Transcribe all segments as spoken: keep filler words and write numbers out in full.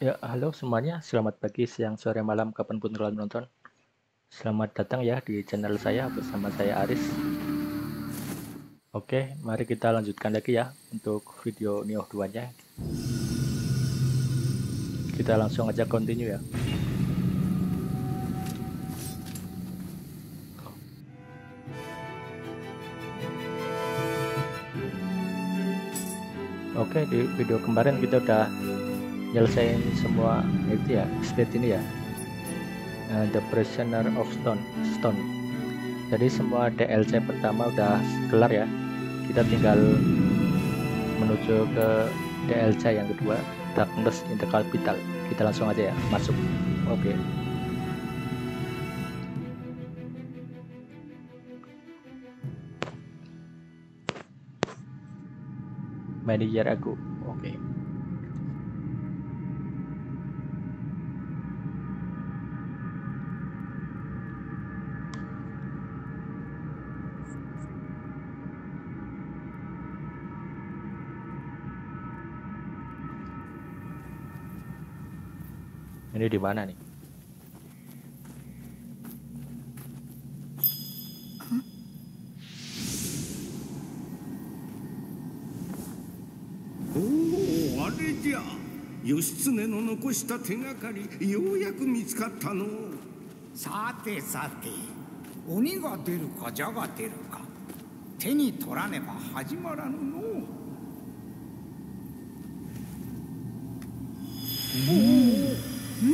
Ya, halo semuanya. Selamat pagi, siang, sore, malam, kapanpun kalian menonton. Selamat datang ya di channel saya bersama saya Aris. Oke, mari kita lanjutkan lagi ya untuk video Nioh dua-nya. Kita langsung aja continue ya. Oke, di video kemarin kita udah nyelesain semua itu ya, state ini ya. Uh, The Prisoner of Stone. Stone. Jadi semua D L C pertama udah kelar ya. Kita tinggal menuju ke D L C yang kedua, Darkness in the Capital. Kita langsung aja ya, masuk. Oke. Many year ago. Oke. Ini di mana nih? おお、あれじゃ。義経の残した手がかり、ようやく見つかったの。 さてさて、鬼が出るか蛇が出るか、手に取らねば始まらぬの。おお、うん。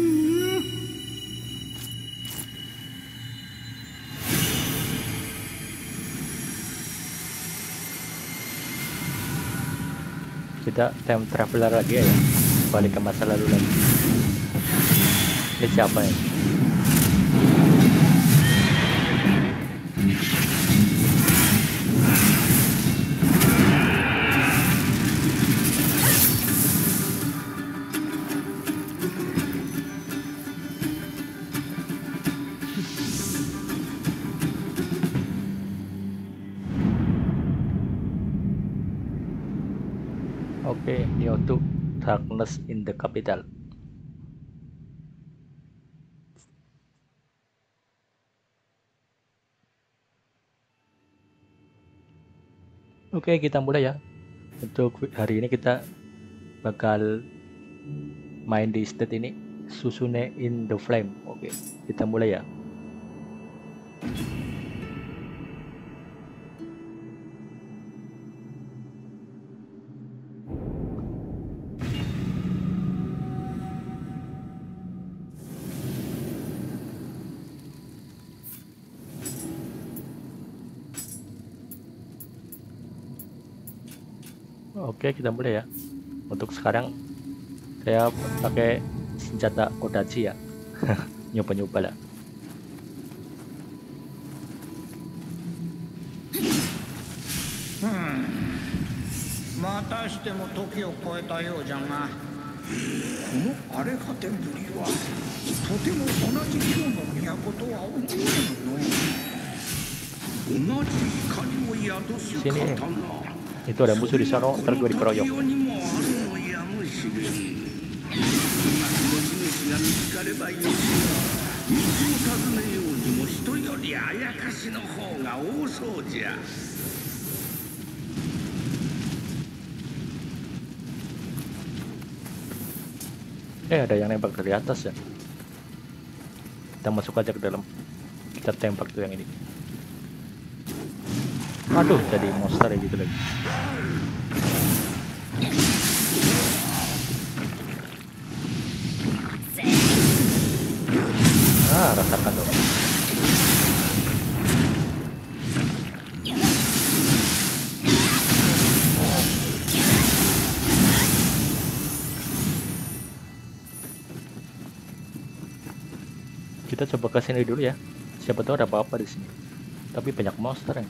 Kita time traveler lagi ya, balik ke masa lalu lagi. Ini siapa ya? Oke, okay, Nioh two, Darkness in the Capital. Oke, okay, kita mulai ya. Untuk hari ini kita bakal main di state ini, Susune in the Flame. Oke, okay, kita mulai ya. Oke, kita mulai ya. Untuk sekarang saya pakai senjata Kodachi ya. Nyoba-nyoba lah. またしても時を超えたようじゃが、この荒れ果てぶりはとても同じ京の都とは思えぬの。同じ光を宿す刀。 Itu ada musuh di sana, ntar gue dikeroyok. Eh, ada yang nembak dari atas ya. Kita masuk aja ke dalam. Kita tembak tuh yang ini. Aduh, jadi monster ya gitu lagi. Ah, rasakan dong. Kita coba ke sini dulu ya. Siapa tahu ada apa-apa di sini. Tapi banyak monster ya.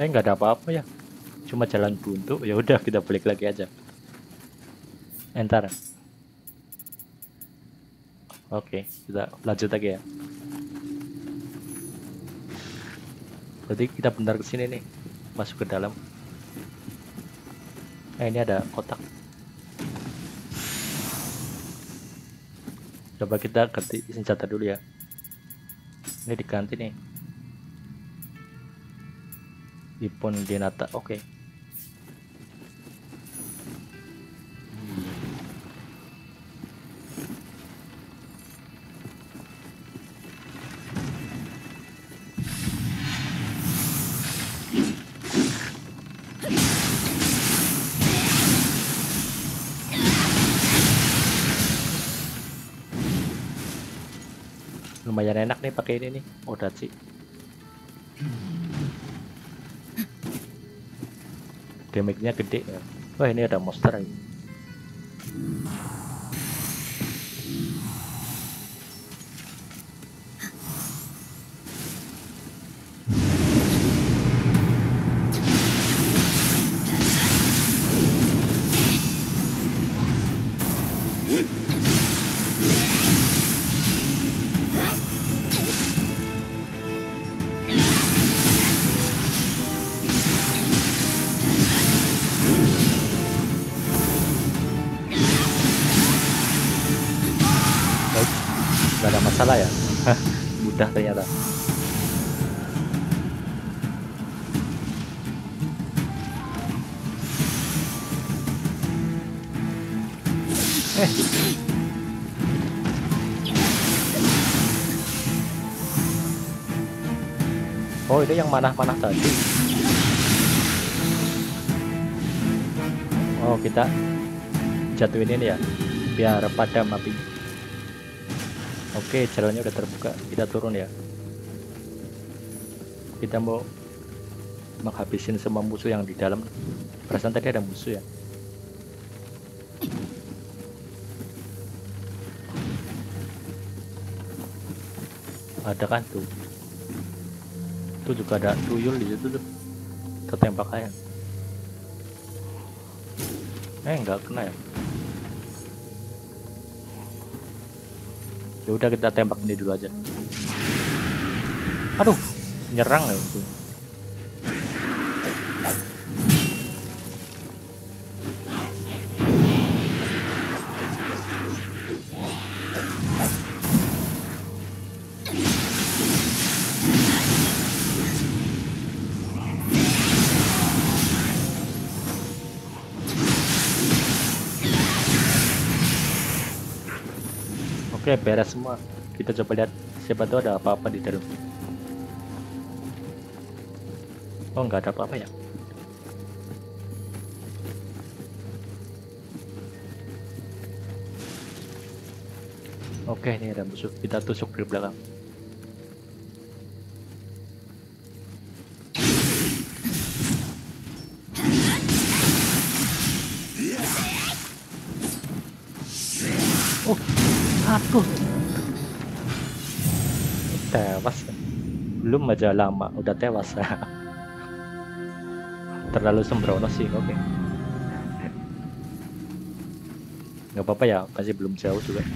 Eh nggak ada apa-apa ya, cuma jalan buntu. Ya udah kita balik lagi aja. Entar. Oke, kita lanjut lagi ya. Berarti kita benar ke sini nih, masuk ke dalam. Eh ini ada kotak. Coba kita ganti senjata dulu ya. Ini diganti nih. Ipon Denata, oke. Okay. Lumayan enak nih pakai ini nih, Odachi. Damage-nya gede ya. Wah ini ada monster lagi. Gak ada masalah ya. Mudah ternyata. Eh oh ini yang manah-manah tadi. Oh kita jatuhin ini ya biar padam apinya. Oke, jalannya udah terbuka. Kita turun ya. Kita mau menghabisin semua musuh yang di dalam. Perasaan tadi ada musuh ya. Ada kan tuh. Tuh juga ada tuyul di situ tuh. Ketembak aja. Eh, nggak kena ya. Ya udah kita tembak ini dulu aja. Aduh, nyerang ya itu. Oke, beres semua. Kita coba lihat, siapa tahu ada apa-apa di dalam. Oh, nggak ada apa-apa ya. Oke, ini ada musuh. Kita tusuk dari belakang. Oh, aduh. Tewas. Belum aja lama, udah tewas. Terlalu sembrono sih, oke. Okay. Nggak apa-apa ya, masih belum jauh juga.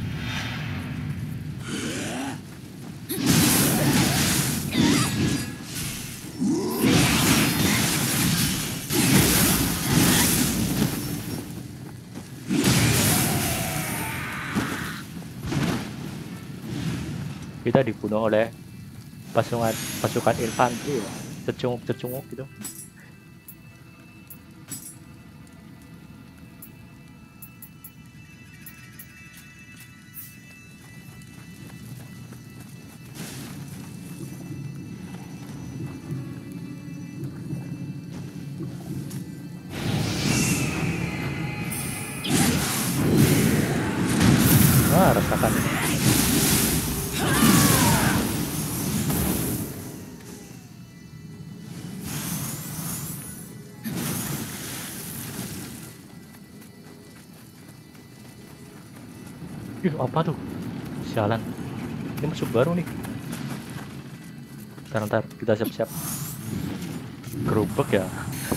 Kita dibunuh oleh pasukan pasukan infanteri ya, cecunguk-cecunguk gitu. Wah, rasakan. Ih, apa tuh? Sialan. Ini musuh baru nih. Ntar, ntar, kita siap-siap. gerobak ya.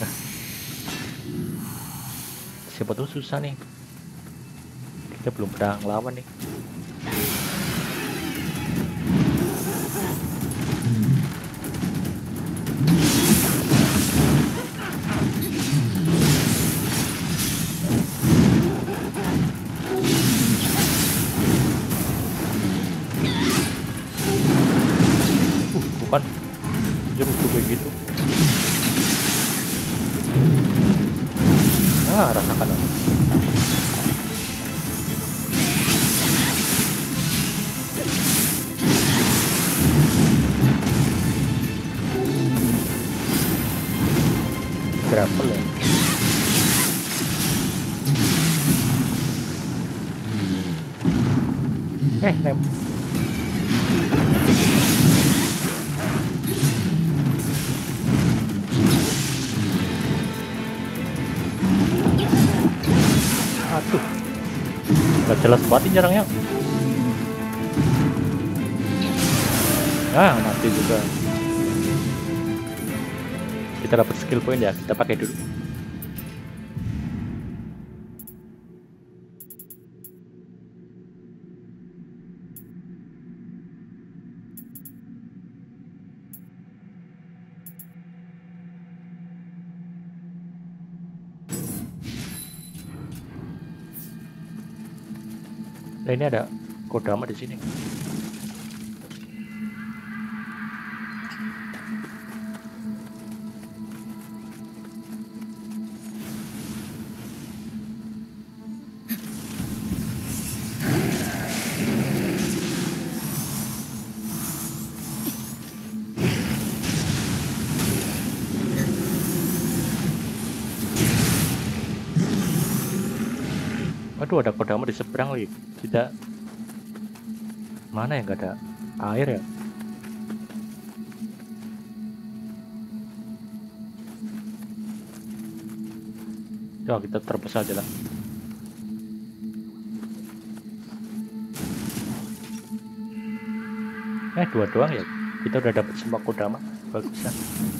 Siapa tuh susah nih, kita belum pernah ngelawan nih. Uh, bukan dia musuh kayak gitu. Ah, rasakan aku. Grapple ya. Eh, nem. Aduh, gak jelas banget ini nyerangnya. Ah, mati juga. Kita dapat skill point ya, kita pakai dulu. Nah, ini ada kodama di sini. Aduh, ada kodama di seberang lagi. Tidak, mana ya, nggak ada air ya. Coba kita terpes aja lah. Eh, dua doang ya. Kita udah dapat semua kodama. Bagusan.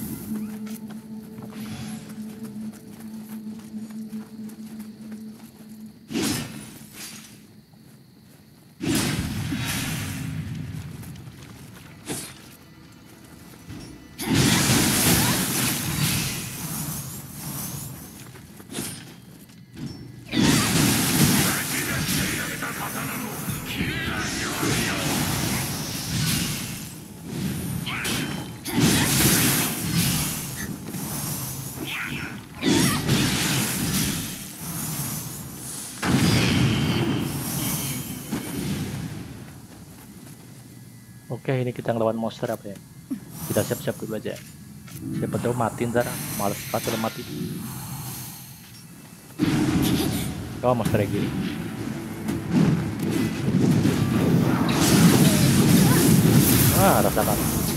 Oke, ini kita ngelawan monster apa ya? Kita siap-siap dulu aja. Siapa tahu mati ntar, males banget udah mati. Oh, monster kayak gini. Ah, rasakan.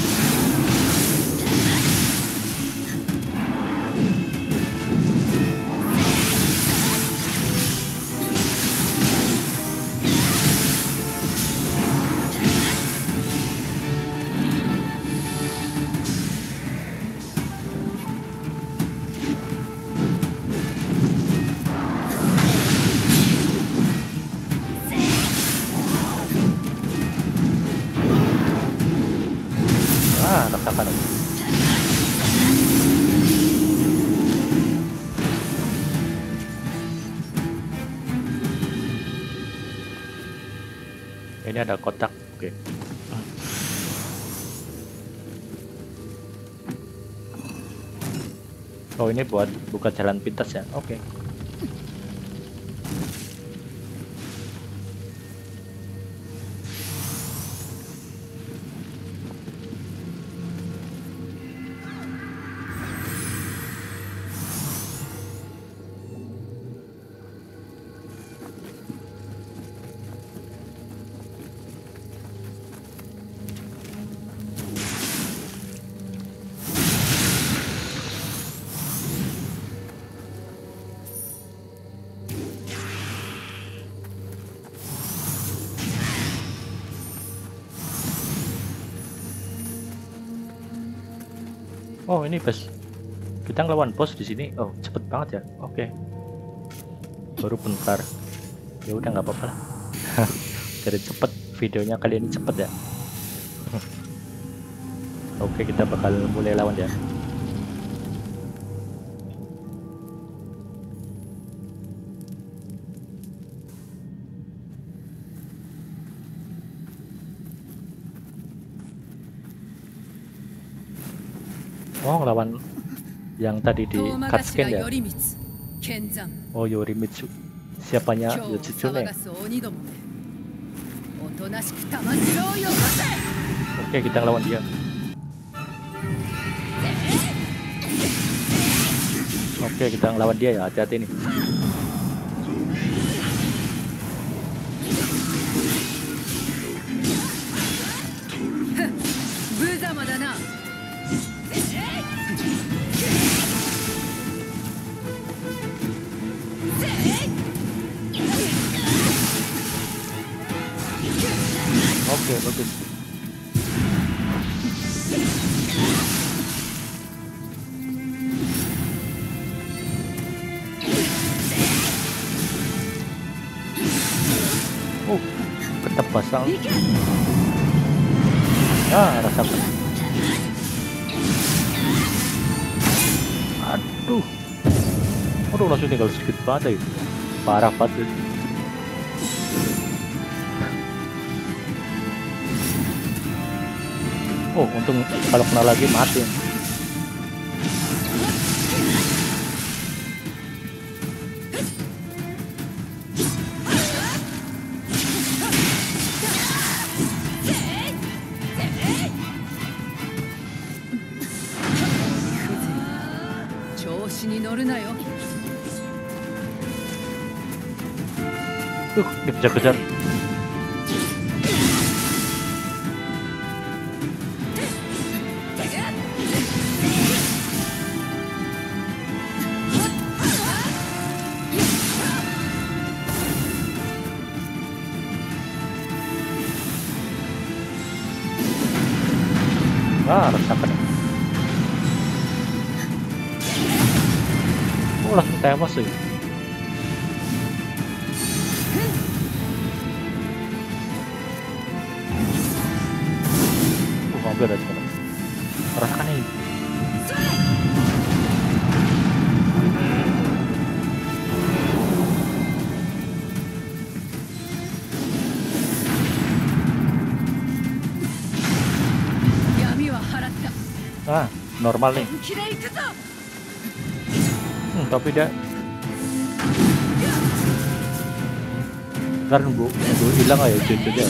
Ah, rasakan. Ini ada kotak, oke. Oh, ini buat buka jalan pintas ya, oke. Oh, ini bus kita ngelawan bos di sini. Oh, cepet banget ya. Oke. Baru bentar. Ya udah nggak apa-apa lah. Jadi cepet videonya kali ini cepet ya. Oke, kita bakal mulai lawan ya. Oh, lawan yang tadi di cutscene ya. Oh, Yorimitsu. Siapanya Yoshitsune. Oke, kita lawan dia. Oke, kita ngelawan dia ya. Hati-hati nih. Oke, bagus. Oh, ketebasan. Ah, rasakan. Aduh. Aduh, langsung tinggal sedikit banget ya. Parah banget. Oh, untung kalau kena lagi mati. Uh, dikejar-kejar. Ah, rasakan. Oh, langsung tewas sih. Oh, hampir aja. Rasakan ini. Ah, normal nih. Hmm, tapi dia ntar nunggu nunggu hilang aja itu dia.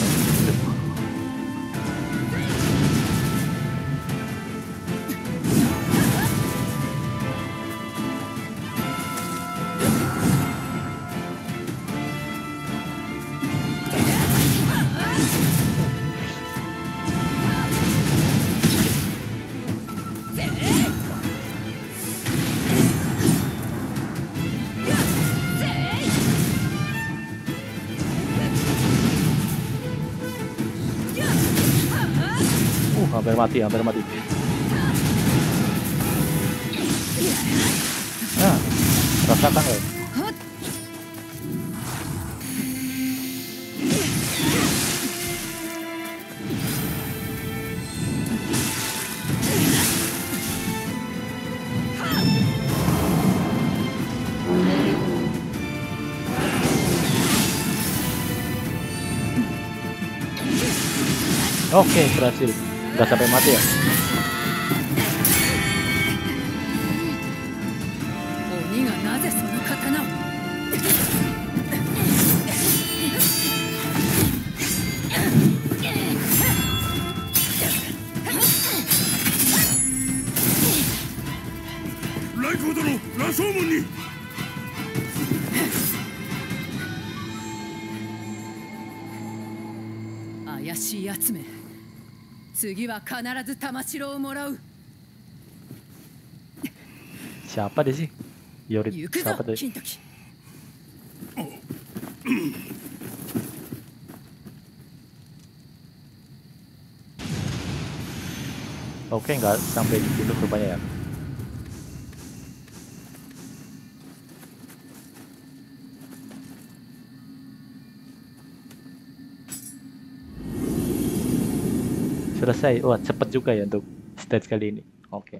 Hampir mati, hampir mati. Nah, rasakan loh. Oke, berhasil. Nggak sampai mati ya. Siapa dia sih? Yori siapa tuh? Oke, nggak sampai dibunuh rupanya ya. selesai. Wah, cepet juga ya untuk stage kali ini. Oke.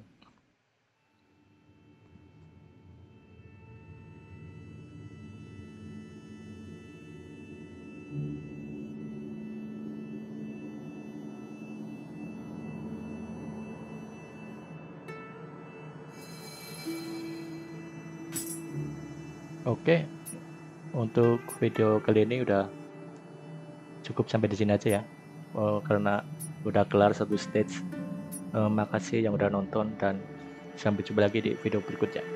Oke, untuk video kali ini udah cukup sampai di sini aja ya. Oh, karena udah kelar satu stage. Eh, makasih yang udah nonton dan sampai jumpa lagi di video berikutnya.